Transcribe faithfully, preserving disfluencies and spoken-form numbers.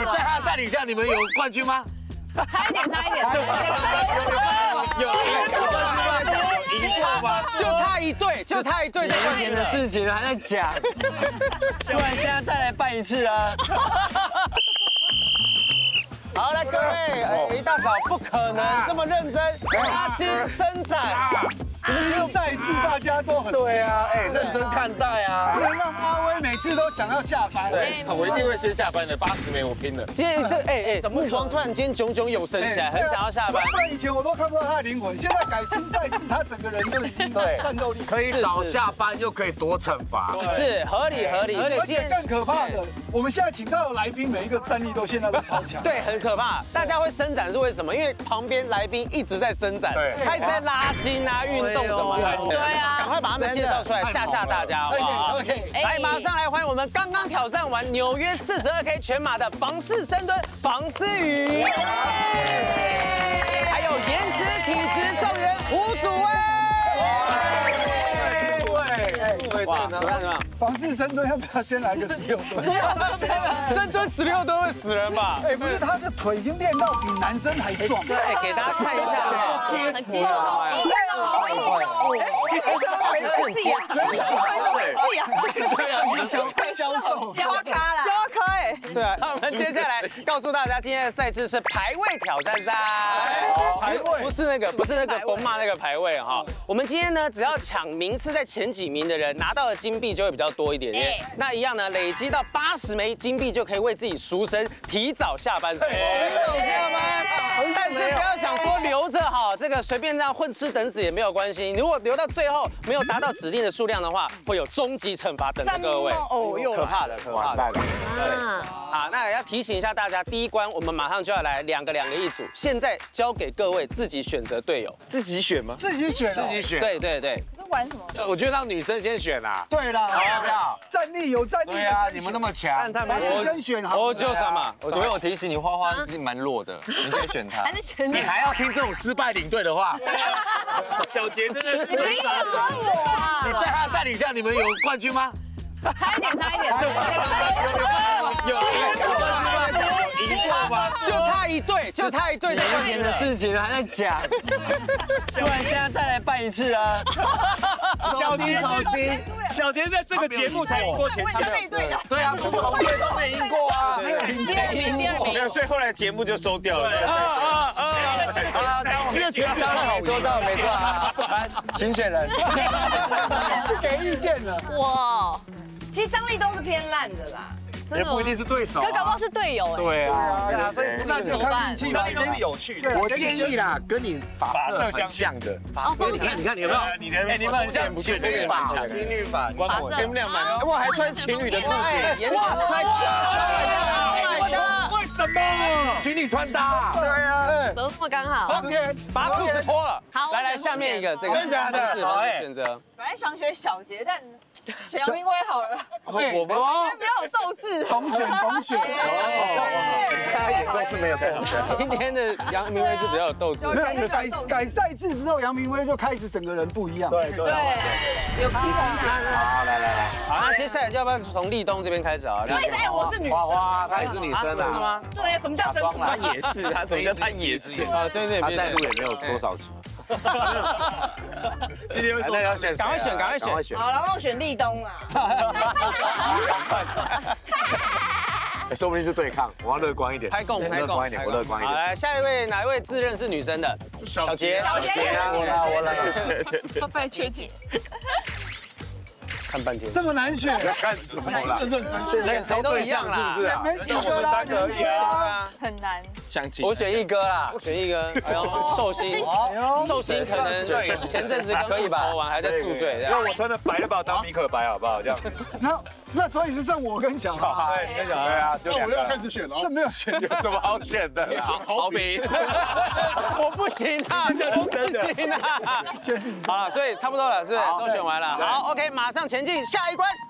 在他的带领下，你们有冠军吗？ 差一点，差一点， 有赢过吗？有赢过吗？ 就差一对，就差一对。 年前的事情了还在讲，不然现在再来办一次啊！ 好，来各位，哎，一大早不可能这么认真，拉筋伸展。 其实赛制大家都很对啊，哎，认真看待啊， 不能让阿威每次都想要下班。 对，我一定会先下班的，八十枚我拼了。 今天这哎哎，目光突然间炯炯有神起来，很想要下班。 不然以前我都看不到他的灵魂，现在改新赛制，他整个人就已经战斗力可以早下班，又可以躲惩罚， 是合理合理。 而且更可怕的，我们现在请到的来宾每一个战力都现在都超强。 对，很可怕。大家会伸展是为什么？因为旁边来宾一直在伸展，他一直在拉筋啊、运动什么的。 对啊， 赶快把他们介绍出来，吓吓大家，好不好 ？OK， 来，马上来欢迎我们刚刚挑战完纽约四十二 K 全马的房式深蹲房思雨，还有颜值体质状元胡祖威。 对， 哇，怎么样？怎么样？ 房式深蹲要不要先来个十六蹲？ 深蹲十六蹲会死人吧？ 哎，不是，他的腿已经练到比男生还壮。 哎，给大家看一下， 很结实啊！哎，很细啊，很细啊， 对啊，你小销售加咖啦，加咖哎。 对啊，那我们接下来告诉大家，今天的赛制是排位挑战赛。 排位不是那个，不是那个疯骂那个排位哈。我们今天呢，只要抢名次在前几名的人，拿到的金币就会比较多一点点。那一样呢，累积到八十枚金币就可以为自己赎身，提早下班。下班。但是不要想说留着哈，这个随便这样混吃等死也没有关系。如果留到最后没有达到指定的数量的话，会有终极惩罚等着各位。 哦，又可怕的，可怕的。 对。 好，那也要提醒一下大家，第一关我们马上就要来两个两个一组，现在交给各位自己选择队友， 自己选吗？ 自己选， 自己选。 对对对， 这玩什么？ 我觉得让女生先选啦。 对啦， 好不好？ 战力有战力。 对啊，你们那么强， 他们我先选好。 我就什么？ 我昨天我提醒你，花花是蛮弱的，你可以选他。 还是选你还要听这种失败领队的话？小杰真的是， 你凭什么说我啊？ 你在他的带领下，你们有冠军吗？ 差一点，差一点， 有赢过吗？有赢过吗？ 就差一对，就差一对就年前的事情了还在讲，不然现在再来办一次啊！ 小杰，小杰，小杰在这个节目才赢过前几背对的， 对啊，我们队都没赢过啊， 第二名，第二名， 没有，所以后来节目就收掉了。 啊啊啊！ 啊，这个全当好说到没错啊，请选人， 不给意见了。 哇，其实张力都是偏烂的啦， 也不一定是对手， 可搞不好是队友哎。 对啊， 所以那就看运气吧。 都是有趣的。 我建议啦，跟你发色很像的。 哦， 你看，你看，你有没有？你的，哎，你们很像情侣版，情侣版， 发色， 你们俩蛮，哇，还穿情侣的裤子， 哇，太夸张了！ 为什么？情侣穿搭。 对啊， 怎么这么刚好？ OK， 把裤子脱了。 好， 来来，下面一个这个， 真的假的好哎，选择。 本来想选小杰，但选杨明威好了， 我们比较有斗志。 同选同选。 他眼中是没有对手的。 今天的杨明威是比较有斗志。 没有改改赛制之后，杨明威就开始整个人不一样。 对对。 有激动。 好，来来来， 好，那接下来要不要从立冬这边开始啊？ 哎，我是女生。 花花，她也是女生是啊。 吗？ 对，什么叫真她也是，她怎么叫她也是？ 啊，这边她在路也没有多少集。今天那要选， 赶快选，赶快选， 选。 好，然后我选立冬啊。 说不定是对抗，我要乐观一点。 拍供，拍供， 乐观一点，我乐观一好， 点。 来下一位，哪一位自认是女生的？小杰， 小杰， 我来，我来。 快快缺姐。 看半天， 这么难选， 干什么啦？ 认真选。 选谁都一样啦， 是不是啊？ 没几个啦， 可以啊。 很难。 相亲， 我选一哥啦， 选一个。哎呦，寿星，寿星可能前阵子刚可以吧，完还在宿醉。 因为我穿的白的把我当米可白，好不好？这样。 那那所以是剩我跟小孩。 对，跟小孩啊，就两个。 开始选了，这没有选， 有什么好选的？ 好比，我不行啊，我不行啊。好了，所以差不多了，是不是？都选完了。好 ，OK， 马上前进下一关。